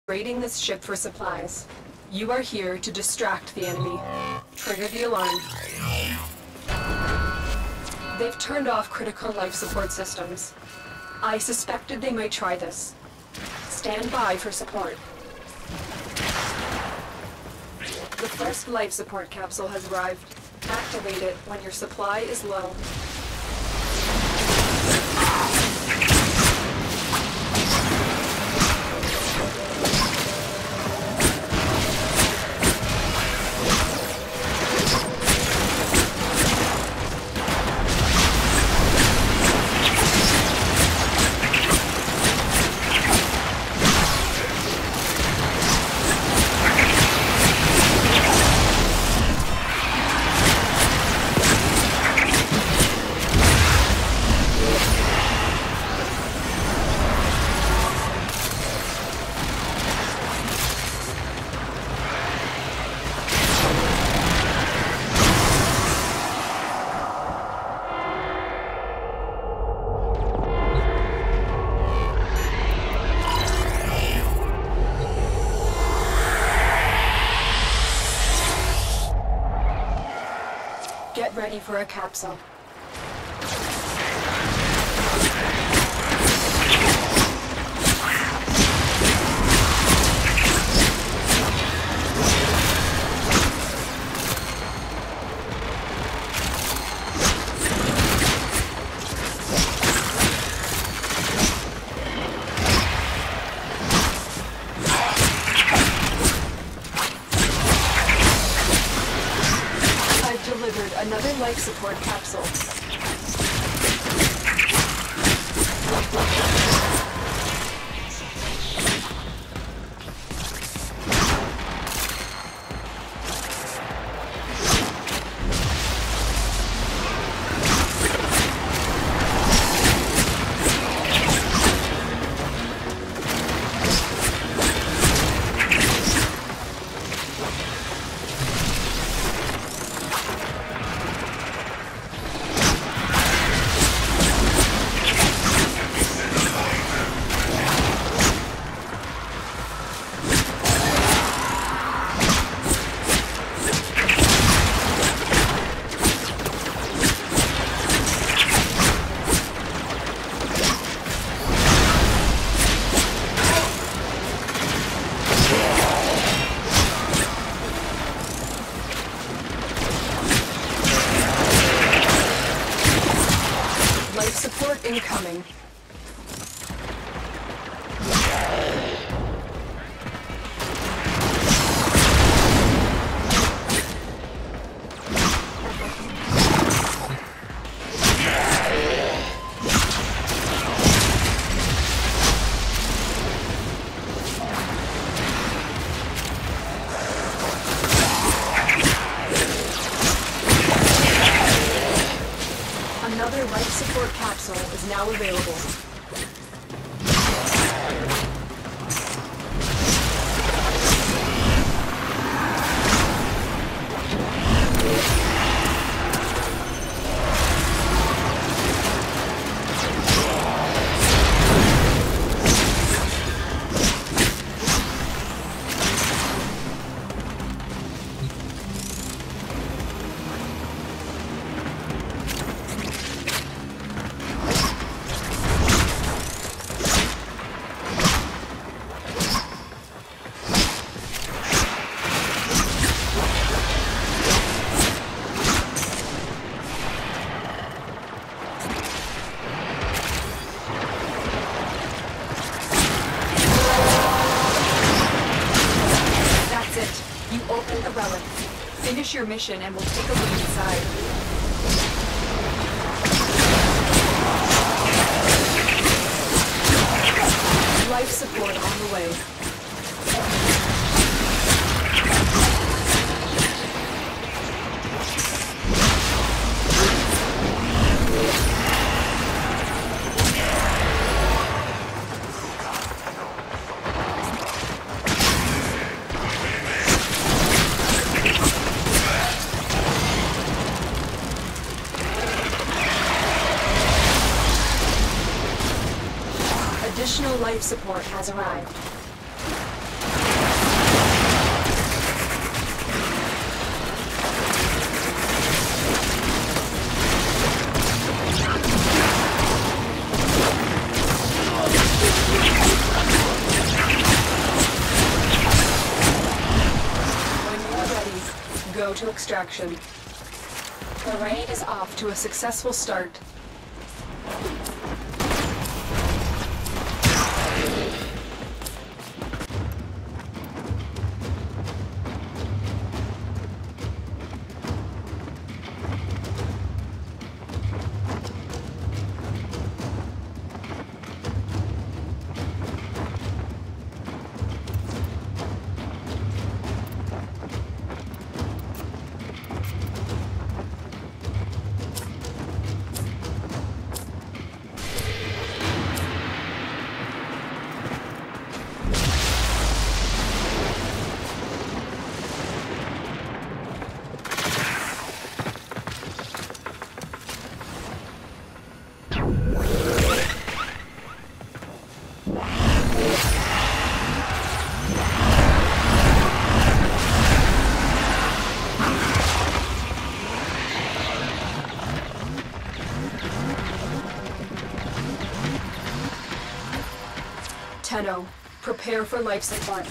raiding this ship for supplies. You are here to distract the enemy. Trigger the alarm. They've turned off critical life support systems. I suspected they might try this. Stand by for support. The first life support capsule has arrived. Activate it when your supply is low. Get ready for a capsule. Another life support capsule. Support incoming. Another life support capsule is now available. Finish your mission and we'll take a look inside. Life support on the way. Additional life support has arrived. go to extraction. The raid is off to a successful start. Tenno, prepare for life support.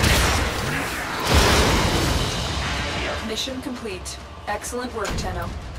Mission complete. Excellent work, Tenno.